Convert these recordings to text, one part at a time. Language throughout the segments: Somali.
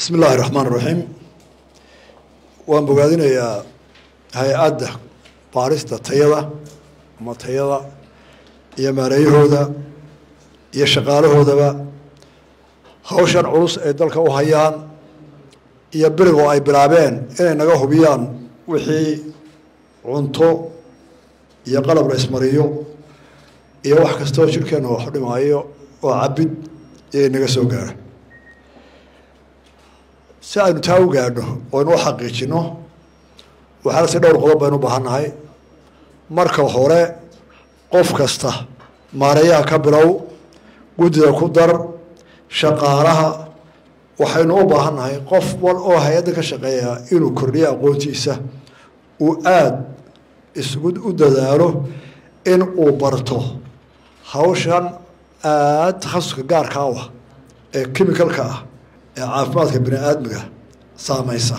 بسم الله الرحمن الرحيم وان بوغادين يا هيئات باريستا تيدا ما تيدا يا ماريهودا يا شقالهودaba hawshan culus ee dalka u hayaan iyo birigo ay bilaabeen inay naga hubiyaan wixii cunto iyo qalab la ismariyo iyo wax kasta oo jirkeena wax dhimaayo oo cabid ee naga soo gaara si aynu taa u gaadho oo inuu xaqiijino waxaa si dhowr qodob baynu u baahanahay marka hore qof kasta maareeyaha ka bilow guddida ku dar shaqaalaha waxaynu u baahannahay qof wal oo hay-adda ka shaqeeya inuu kordhiyo aqoontiisa uu aada isugu u dadaalo in uu barto hawshan aada takhasuska gaarka ah ee chemicalka ah ee caafimaadka bini aadmiga saameysa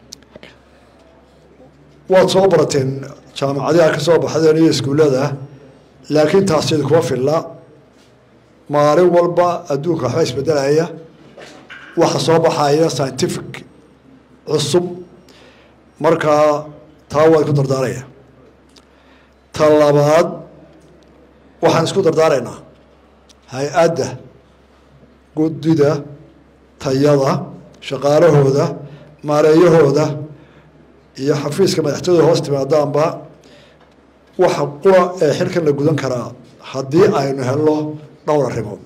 waad soo barateen jaamacadaha ka soo baxdeen iyo iskuullada laakiin taasi kuma filla maalin walba adduunka waxba isbedelaya waxa soo baxaya scientific cusub markaa taa waan ku dardaaraya ta labaad waxaan isku dardaaraynaa hay-adda guddida tayada shaqaalahooda maareeyahooda iyo xafiiska madaxtooyada hoos timaadaanba waxa qura ee xilkan la gudan karaa haddii aynu helno dhowr arrimood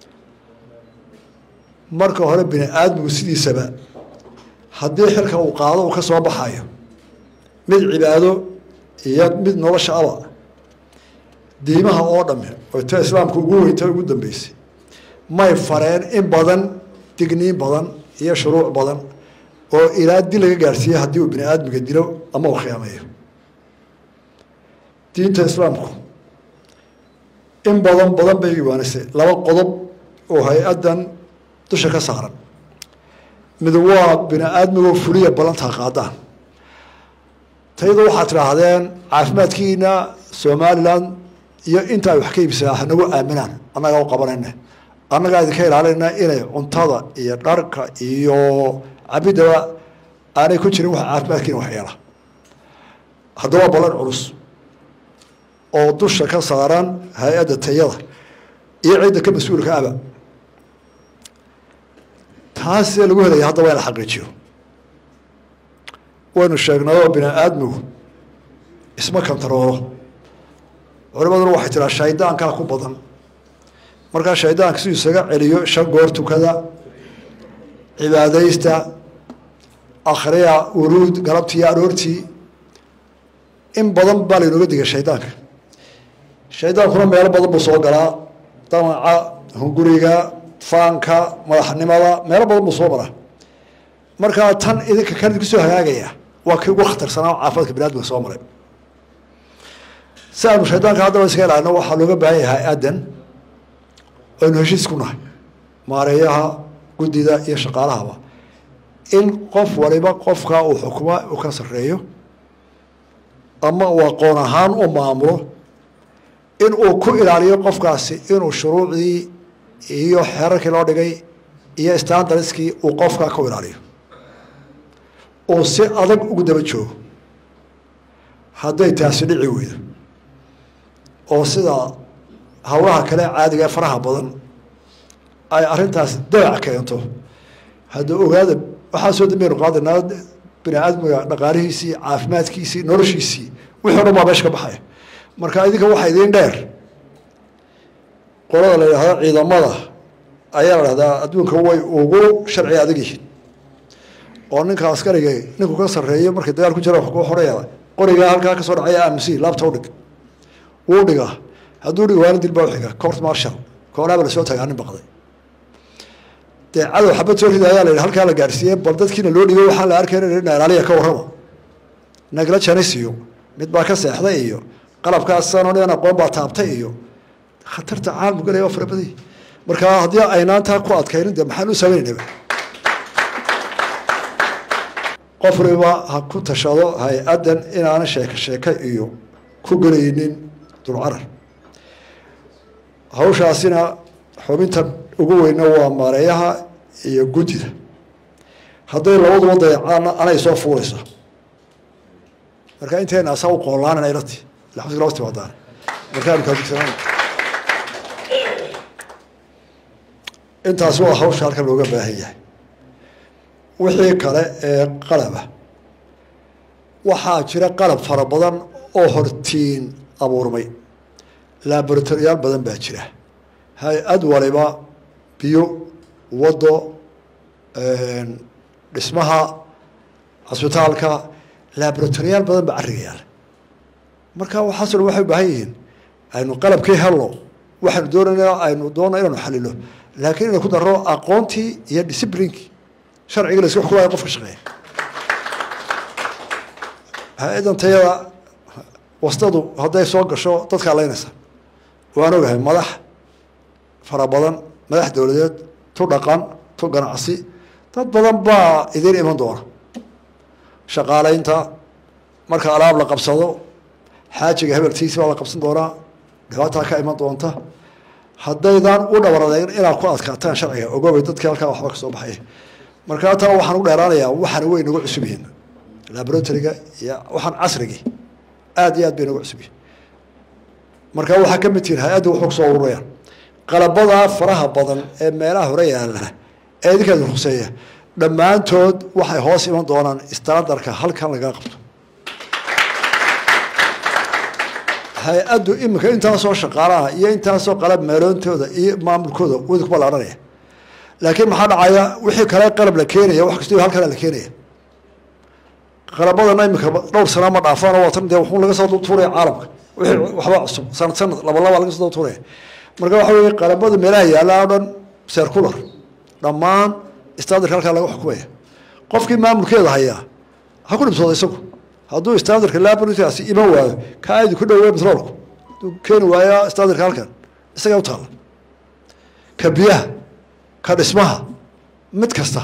marka hore bini aadmigu sidiisaba haddii xilka uu qaado uu ka soo baxayo mid cibaado iyo mid nolosha aba diimaha oo dhamme oo ta islaamka ugu weynta ugu dambeysay may fareen in badan digniin badan iyo shuruuc badan oo ilaa dil laga gaarsiiye haddii uu bini aadmiga dilo ama uu khiyaameeyo diinta islaamku in badan bay iwaanisay laba qodob oo hay-addan dusha ka saaran mid waa bini aadmigoo fuliya ballantaa qaadaan tayada waxaad tidhaahdeen caafimaadkiina somalilan iyo inta ay wax ka iibsaa hanagu aaminaan annagaa u qabanayna annagaa idinka ilaalinayna inay cuntada iyo dharka iyo cabidaba aanay ku jirin wax caafimaadkiina waxyeela haddaba ballan culus oo dusha ka saaran hay-adda tayada iyo cidda ka mas-uulka aba taas see lagu helaya haddaba in la xaqiijiyo waynu sheegnayoo bini aadmigu isma kantaroolo culimaduna waxay tiraa shaydaankaa ku badan markaa shaydaanka siduu isaga celiyo 5 goor tukada cibaadaysta akhriya uruud galabtii aroortii in badan baa laynooga diga shaydaanka shaydaankuna meelo badan buu soo galaa damaca hunguriga faanka madaxnimada meelo badan buu soo maraa markaa tan idinka kan idinku soo hagaagaya waa kii ugu khatarsanaa caafimaadka bini aadmiga soo maray si aanu shaydaanka haddaba iska ilaalino waxaa looga baahan yahay hay-addan aynu heshiis ku nahay maareeyaha guddida iyo shaqaalahaba in qof waliba qofkaa uu xukuma uu ka sarreeyo ama uu aqoon ahaan u maamulo in uu ku ilaaliyo qofkaasi inuu shuruucdii iyo xeerarkii loo dhigay iyo standardskii uu qofkaa ku ilaaliyo oo si adag ugu daba joogo hadday taasi dhici weydo oo sida hawlaha kale caadiga ee faraha badan ay arrintaas dayac keento hadda ogaada waxaa soo dambaynu qaadanaa bini aadmiga dhaqaalihiisii caafimaadkiisii noloshiisii wixii o dhan baa meesha ka baxaya marka idinka waxaa idiin dheer qolada la yidhahdo ciidamada ayaa la dhahdaa adduunka way ugu sharci adag yihiin oo ninka askariga ninku ka sarreeyo markay dagaal ku jira wax kuu xoraya qorigaa halkaa ka soo dhacaya aaminsi laabta u dhig wuu dhigaa hadduu dhig waana dil baa u xiga court marshal koonaaba lasoo tagaa nin baqday dee cadow xabad soo rida ayaa la yidhi halkaa la gaarsiiyey bal dadkiina loo dhigay waxaa la arkayna ilaaliya ka warrama nagla janis iyo mid baa ka seexday iyo qalabkaasano nidan aqoon baa taabtay iyo khatarta caalamku galaya waa farabaday markaa haddii aynaan taa ku adkaynin dee maxaan u samaynayba qof waliba ha ku tashado hay-addan inaana sheeko iyo ku gelaynin dulcarar hawshaasina xubintan ugu weyna waa maareeyaha iyo guddida hadday labaduba dayacaana anay soo fuulaysa marka inteena asaa u qoolaanana ilati laxuska lawasti wadaan markaan ka digsanaan intaas waa hawsha halkan looga baahan yahay wixii kale ee qalaba waxaa jira qalab fara badan oo hortiin abuurmay laboratoriyaal badan baa jira hay-ad waliba biyo wado dhismaha cisbitaalka laboratoriyaal badan baa carriga yaala marka waxaasoo dhan waxay u baahan yihiin aynu qalabkii helno waxaynu doonayna aynu doona inaanu xalilo laakiin inay ku daro aqoontii iyo disciplinkii sharciga la isku xukumaayo qofka shaqeeya hay-adan tayada wastadu hadday soo gasho dadkaa laynaysa waan ogahay madax fara badan madax dowladeed tu dhaqan tu ganacsi dad badan baa idiin iman doona shaqaalaynta marka alaab la qabsado xaajiga hebeltiisi baa la qabsan doonaa dhibaataa ka iman doonta haddaydan u dhabaradayn inaad ku adkaataan sharciga ogoobay dadkii halkaa waxba ka soo baxay markaa taa waxaan u dheeraanayaa waxaana way nagu cusub yihiin laboratoriga iyo waxaan casrigii aad iyo aad bay nagu cusub yihiin marka waxaa ka mid tihiin hay-adda wuxuu kusoo ururayaan qalabadaa faraha badan ee meelaha hore yaala ee idinka idin huseeya dhammaantood waxay hoos iman doonaan standarka halkan laga qabto hay-addu iminka intaasoo shaqaalaha iyo intaasoo qalab meeloontooda iyo maamulkooda wadi ku ballaaranaya laakiin maxaa dhacaya wixii kale qalab la keenaya wax kastoo halkana la keenaya qalabadana iminka dhowr sana ma dhaafaan oo watan dee wuxuu laga soo tuuraya caalamka wixii waxba cusub sanad laba laga soo tuuraya marka waxa weeye qalabada meelaha yaalla oo dhan circular dhammaan standardka halkaa laga xukumaya qofkii maamulkeeda hayaa ha ku dhibsooda isagu hadduu standardka laboratorygaasi iman waayo ka aydu ku dhaweeya petroolku hadduu keeni waayo standardka halkan isagaa u taalla ka biyaha ka dhismaha mid kasta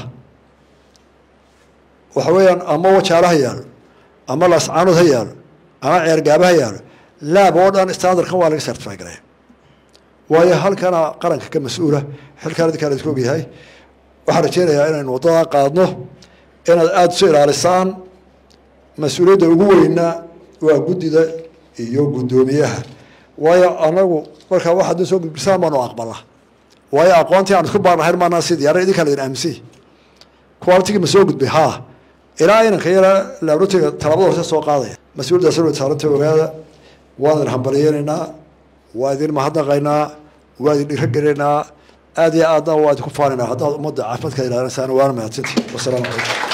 waxa weeyaan ama wajaalo ha yaalo ama laascaanood ha yaalo ama ceergaaba ha yaalo laab oo dhan standardkan waa laga certify garaya waayo halkana qaranka ka mas-uula xilkaan idinkaan idinku ogyahay waxaan rajeynayaa inaynu waddadaa qaadno inaad aada isu ilaalisaan mas-uuliyadda ugu weynaa waa guddida iyo guddoomiyaha waayo anagu markaa waxaad soo gudbisaan baanu aqbalnaa waayo aqoontii aan isku baanahayn maanaa si diyaara idinkaa laydin aaminsan qualitygii ma soo gudbay haa ilaa inanka yara laboratoryga talabada hoose soo qaadaya mas-uuliyaddaas wa saaranta ogaada waan idin hambaliyeynaynaa waa idin mahadnaqaynaa waa idin dhiiragelaynaa aad iyo aadna waa idinku faanaynaa haddaad ummadda caafimaadka ilaalinaysaan waana mahadsantii wasalaamu calaykum